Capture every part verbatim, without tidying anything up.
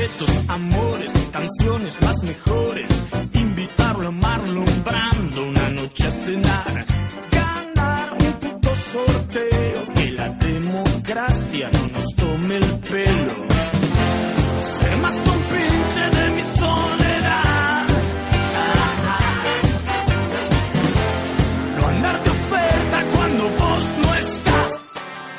secretos, amores, canciones más mejores. Invitarlo a Marlon Brando una noche a cenar. Ganar un puto sorteo, que la democracia no nos tome el pelo. Ser más compinche de mi soledad. No andar de oferta cuando vos no estás.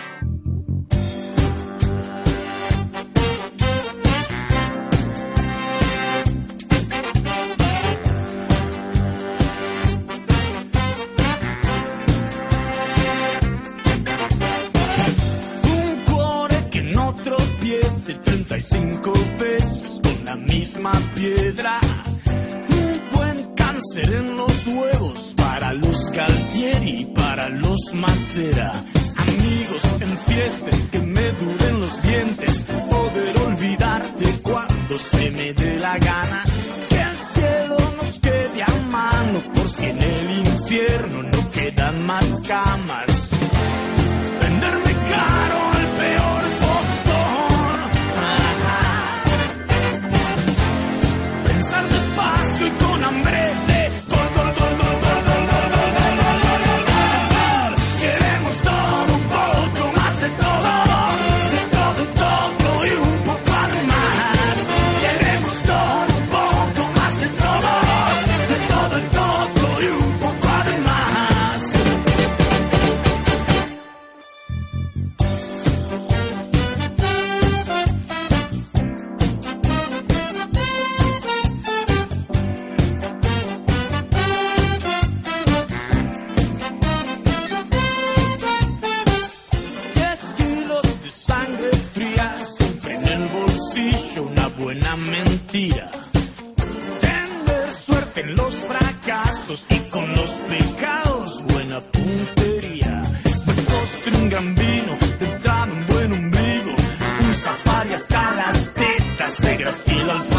Un cuore que no tropiece treinta y cinco veces con la misma piedra. Un buen cáncer en los huevos para los Galtieri y para los Macera. Amigos en fiestas que me duren los dientes. Poder olvidarte cuando se me dé la gana. Que el cielo nos quede a mano por si en el infierno no quedan más camas. Venderme caro al peor postor. Pensar despacio y con hambre de gol, gol, gol, gol, gol, gol, gol, gol, gol, gol, gol, gol, gol. Queremos todo, un poco más de todo, de todo, todo y un poco más. Queremos todo, un poco más de todo, de todo, todo y un poco más. Diez kilos de sangre fría, siempre en el bolsillo una buena mentira. Tener suerte en los fracasos y con los pecados buena puntería. Buen postre, un gran vino, de entrada un buen ombligo, un safari hasta las tetas de Graciela Alfaro.